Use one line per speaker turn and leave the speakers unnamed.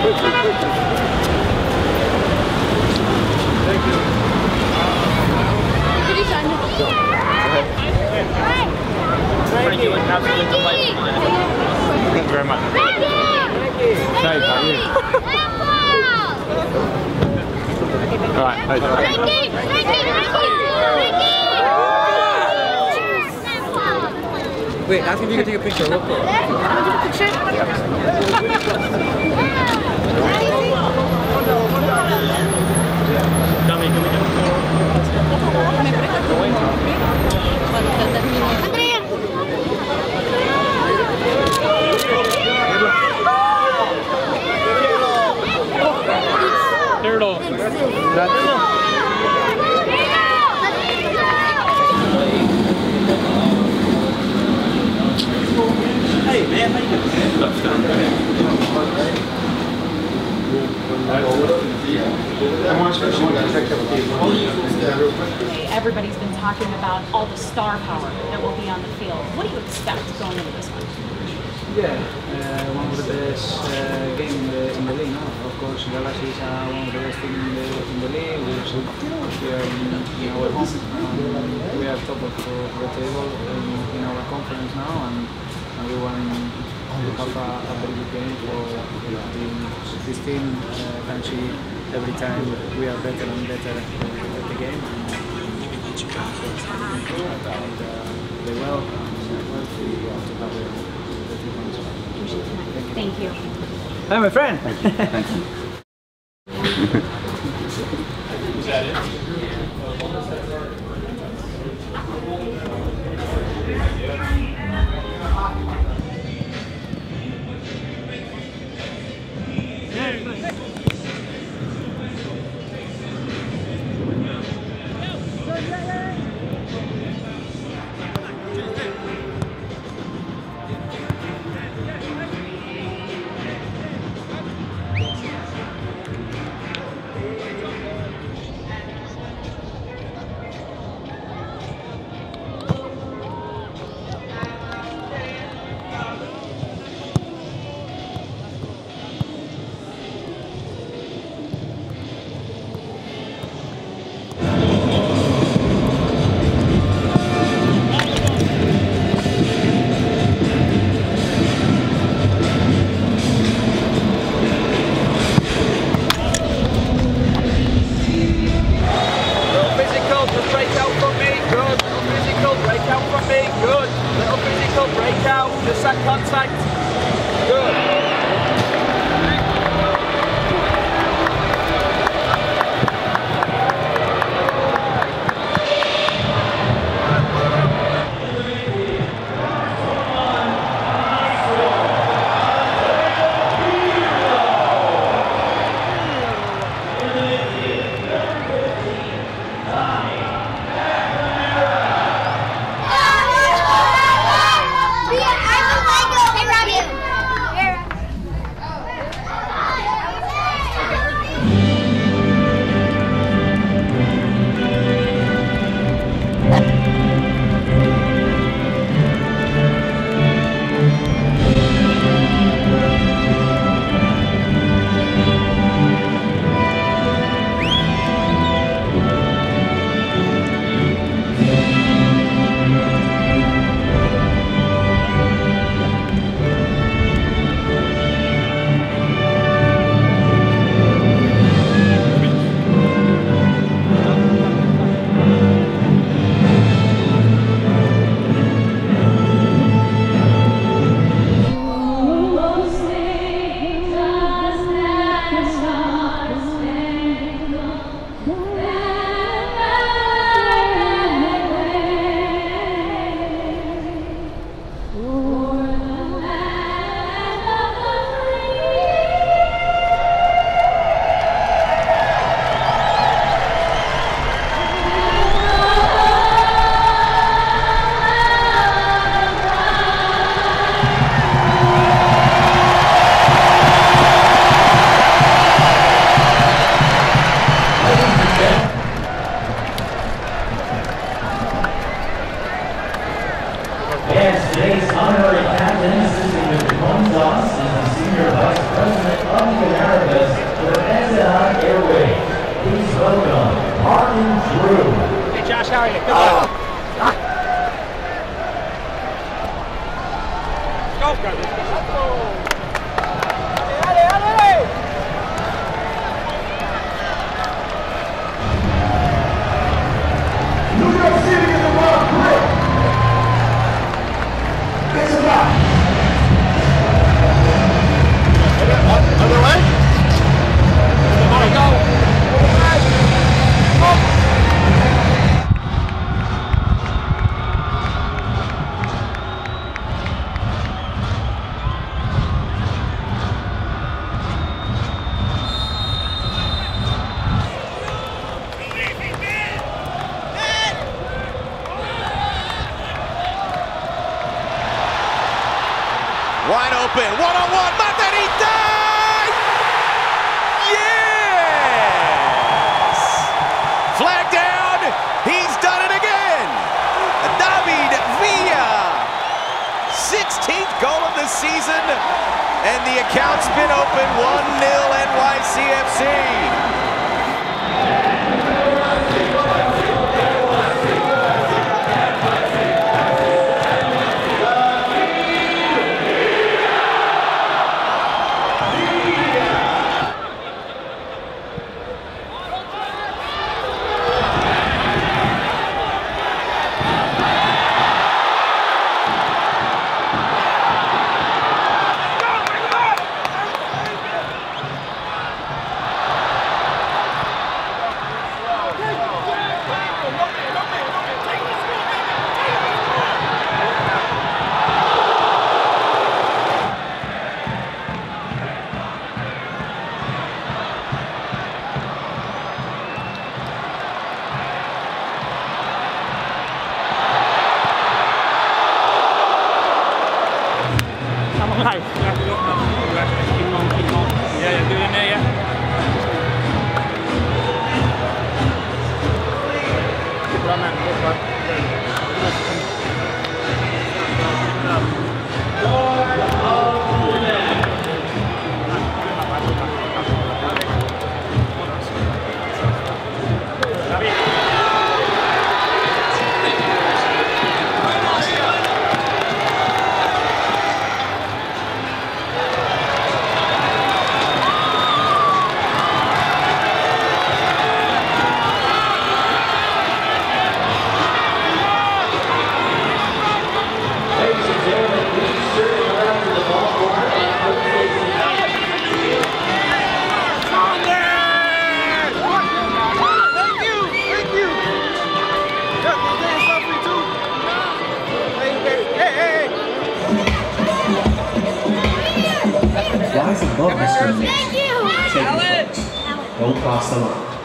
Thank you. Thank you and absolutely delightful. Thank you very much. Excited about you. Alright, wait, ask if you can take a picture real quick. Turtle. Hey man, how you doing?
Everybody's been talking about all the star power that will be on the field. What do you expect going into this one?
Yeah, one of the best games in the league. No? Of course, Galaxy is one of the best teams in the league. We are in our home. We are top of the table in our conference now, and we want to have a very good game for this team. Can see every time we are better and better at the game. They will.
Thank you.
Hi, my friend.
Thank you. Thank you.
Is that it? Charlie. Good ball. Go,
New York City is the world grip. It's a lot. Other way? There we go.
Wide open, one-on-one, Matarita! Yes! Flag down, he's done it again! David Villa, 16th goal of the season, and the account's been open, 1-0 NYCFC.
Nice. Yeah, do it in there, yeah. Good run, man. Good run.
Rise above discrimination. Take it. Don't cross the line.